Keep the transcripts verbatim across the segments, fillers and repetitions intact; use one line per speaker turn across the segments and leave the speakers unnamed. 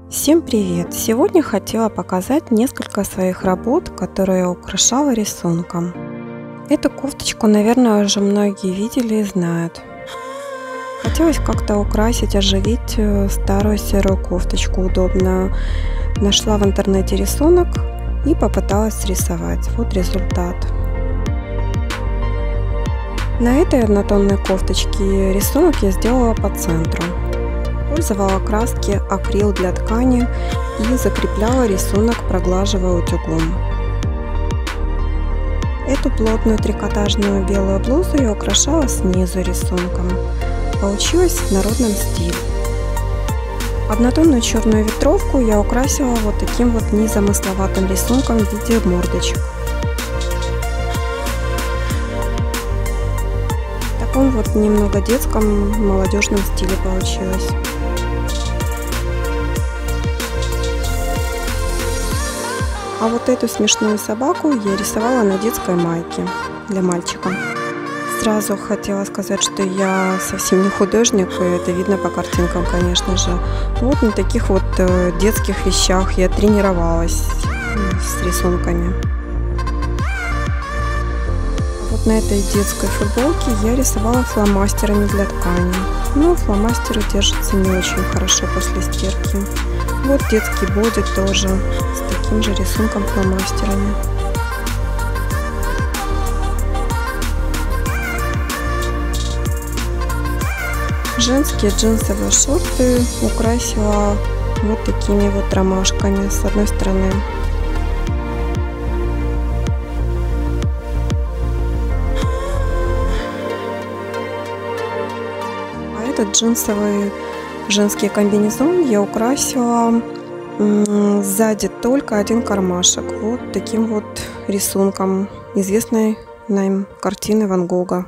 Всем привет! Сегодня хотела показать несколько своих работ, которые я украшала рисунком. Эту кофточку, наверное, уже многие видели и знают. Хотелось как-то украсить, оживить старую серую кофточку удобную. Нашла в интернете рисунок и попыталась срисовать. Вот результат. На этой однотонной кофточке рисунок я сделала по центру. Использовала краски акрил для ткани и закрепляла рисунок, проглаживая утюгом. Эту плотную трикотажную белую блузу я украшала снизу рисунком. Получилось в народном стиле. Однотонную черную ветровку я украсила вот таким вот незамысловатым рисунком в виде мордочек. В таком вот немного детском, молодежном стиле получилось. А вот эту смешную собаку я рисовала на детской майке для мальчика. Сразу хотела сказать, что я совсем не художник, и это видно по картинкам, конечно же. Вот на таких вот детских вещах я тренировалась с рисунками. Вот на этой детской футболке я рисовала фломастерами для ткани. Но фломастеры держатся не очень хорошо после стирки. Вот детский боди тоже с таким же рисунком фломастерами. Женские джинсовые шорты украсила вот такими вот ромашками с одной стороны. А этот джинсовый женский комбинезон я украсила сзади только один кармашек вот таким вот рисунком известной нам картины Ван Гога.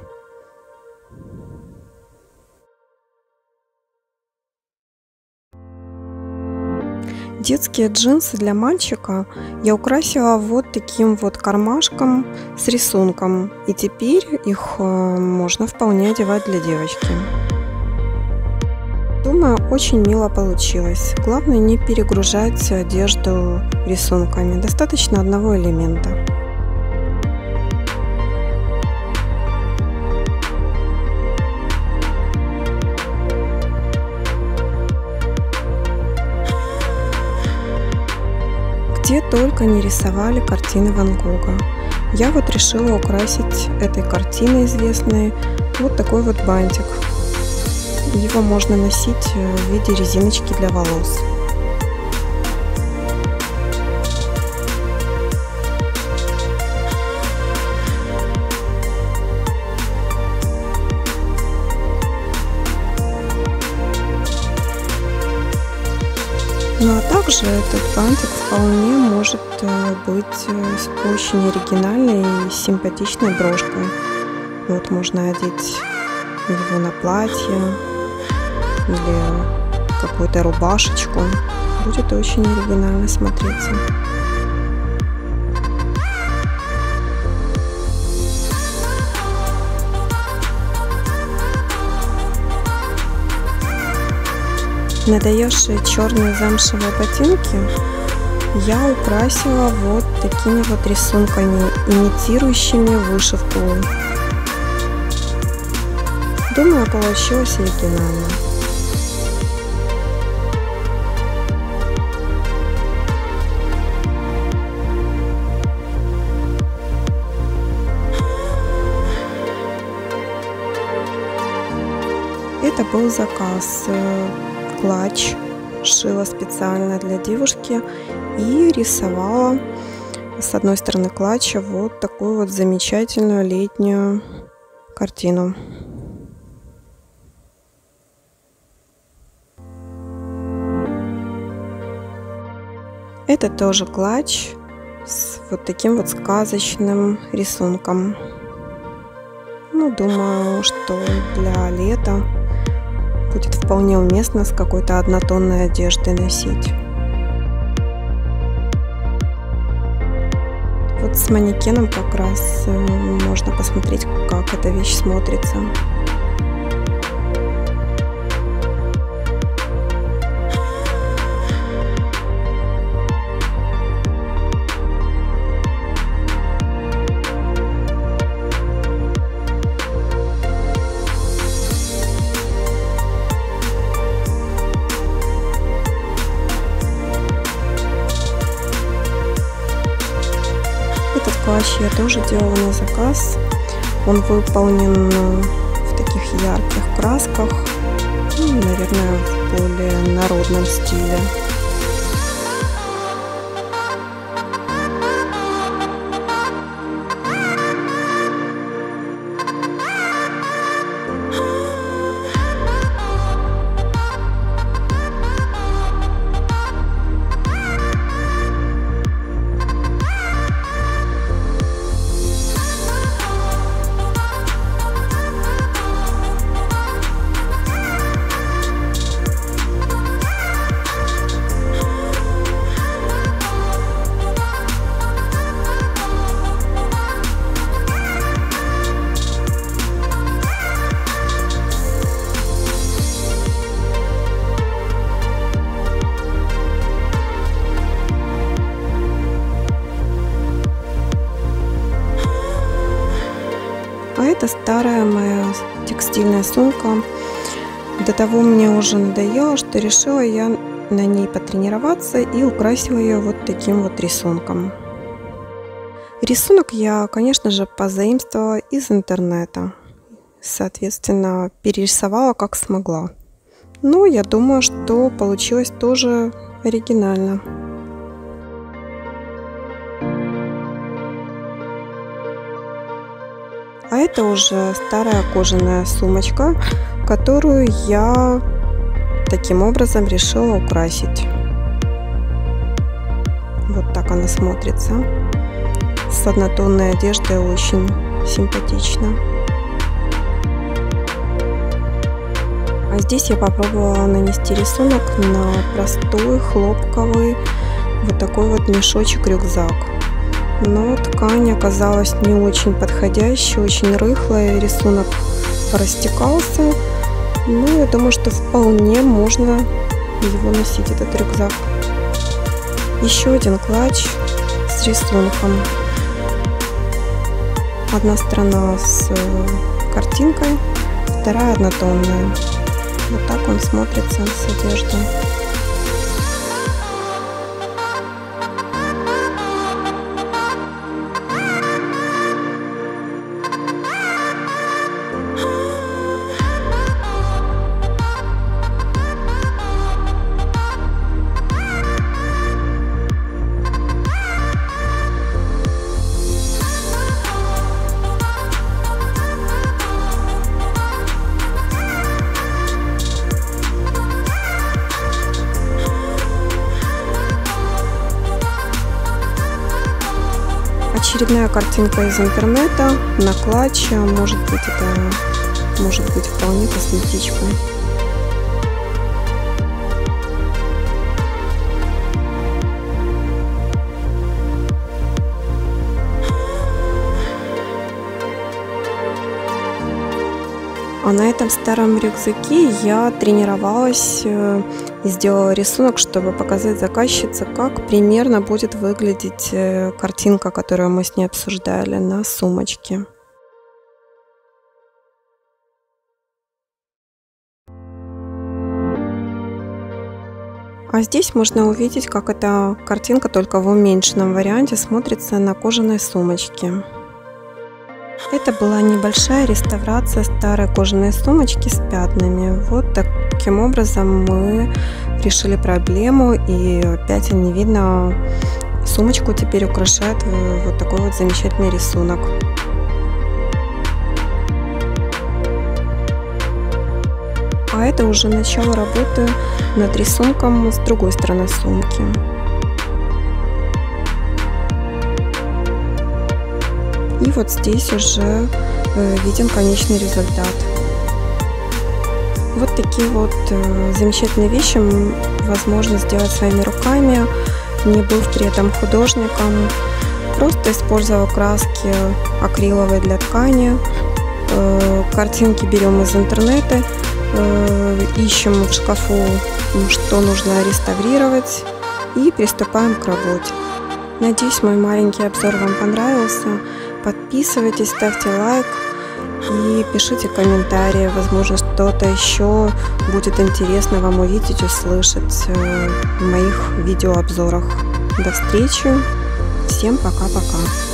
Детские джинсы для мальчика я украсила вот таким вот кармашком с рисунком, и теперь их можно вполне одевать для девочки. Думаю, очень мило получилось. Главное не перегружать одежду рисунками. Достаточно одного элемента. Где только не рисовали картины Ван Гога. Я вот решила украсить этой картиной известной вот такой вот бантик. Его можно носить в виде резиночки для волос. Ну а также этот бантик вполне может быть с очень оригинальной и симпатичной брошкой. Вот можно одеть его на платье или какую-то рубашечку. Будет очень оригинально смотреться. Надоевшие черные замшевые ботинки я украсила вот такими вот рисунками, имитирующими вышивку. Думаю, получилось оригинально. Это был заказ. Клатч шила специально для девушки и рисовала с одной стороны клатча вот такую вот замечательную летнюю картину. Это тоже клатч с вот таким вот сказочным рисунком. Ну, думаю, что для лета будет вполне уместно с какой-то однотонной одеждой носить. Вот с манекеном как раз можно посмотреть, как эта вещь смотрится. клатч я тоже делала на заказ. Он выполнен в таких ярких красках, ну, наверное, в более народном стиле. А это старая моя текстильная сумка. До того мне уже надоело, что решила я на ней потренироваться и украсила ее вот таким вот рисунком. Рисунок я, конечно же, позаимствовала из интернета. Соответственно, перерисовала как смогла. Но я думаю, что получилось тоже оригинально. А это уже старая кожаная сумочка, которую я таким образом решила украсить. Вот так она смотрится. С однотонной одеждой очень симпатично. А здесь я попробовала нанести рисунок на простой хлопковый вот такой вот мешочек-рюкзак. Но ткань оказалась не очень подходящей, очень рыхлая, рисунок растекался. Ну, я думаю, что вполне можно его носить, этот рюкзак. Еще один клатч с рисунком. Одна сторона с картинкой, вторая однотонная. Вот так он смотрится с одеждой. Очередная картинка из интернета на клатче, может быть, это может быть вполне косметичка. А на этом старом рюкзаке я тренировалась и сделала рисунок, чтобы показать заказчице, как примерно будет выглядеть картинка, которую мы с ней обсуждали на сумочке. А здесь можно увидеть, как эта картинка только в уменьшенном варианте смотрится на кожаной сумочке. Это была небольшая реставрация старой кожаной сумочки с пятнами. Вот таким образом мы решили проблему, и опять не видно, сумочку теперь украшает вот такой вот замечательный рисунок. А это уже начало работы над рисунком с другой стороны сумки. И вот здесь уже э, виден конечный результат. Вот такие вот э, замечательные вещи возможно сделать своими руками, не быв при этом художником. Просто используя краски акриловые для ткани. Э, картинки берем из интернета, э, ищем в шкафу, что нужно реставрировать, и приступаем к работе. Надеюсь, мой маленький обзор вам понравился. Подписывайтесь, ставьте лайк и пишите комментарии. Возможно, что-то еще будет интересно вам увидеть, услышать в моих видеообзорах. До встречи. Всем пока-пока.